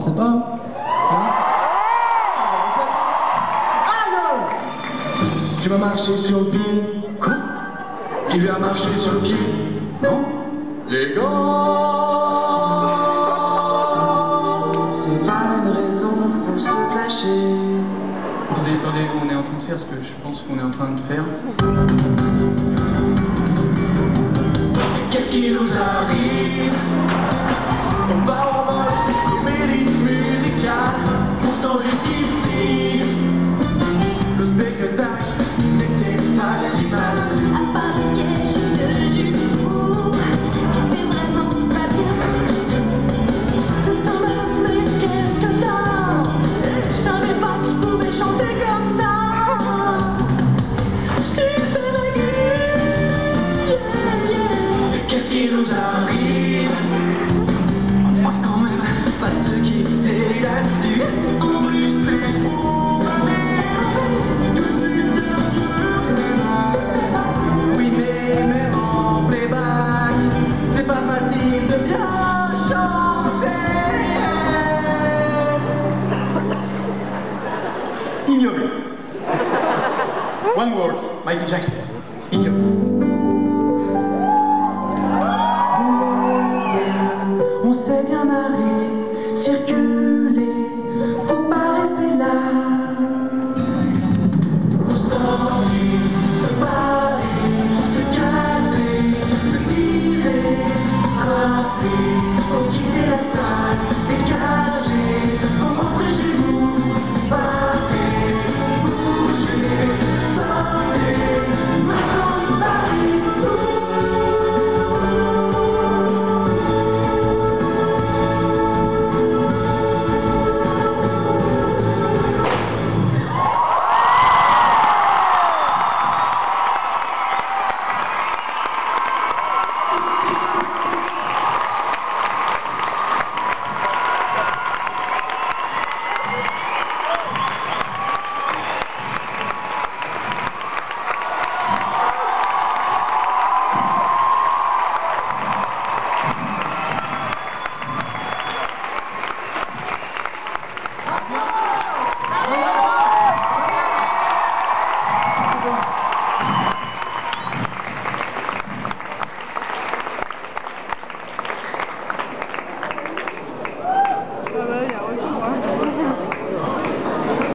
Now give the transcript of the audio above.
sait pas. Hein? Tu vas marcher sur le pied. Quoi? Qui lui a marché sur le pied? Non? Les gars, c'est pas une raison pour se clasher. Attendez, on est en train de faire ce que je pense qu'on est en train de faire. Qu'est-ce qui nous arrive? On part en mode comédie musicale. Pourtant jusqu'ici, le spectacle n'était pas si mal. À part ce sketch de Jules qui était vraiment pas bien. Le temps de mais qu'est-ce que j'aime? Je savais pas que je pouvais chanter comme ça. Super aiguille, yeah. Qu'est-ce qui nous arrive? Enfin quand même, pas ceux qui étaient là-dessus. En plus c'est pour ma mère que c'est un dur. Oui mais même en playback, c'est pas facile de bien chanter. Ignoble. One word, Michael Jackson. Ignoble. On s'est bien marré, circule.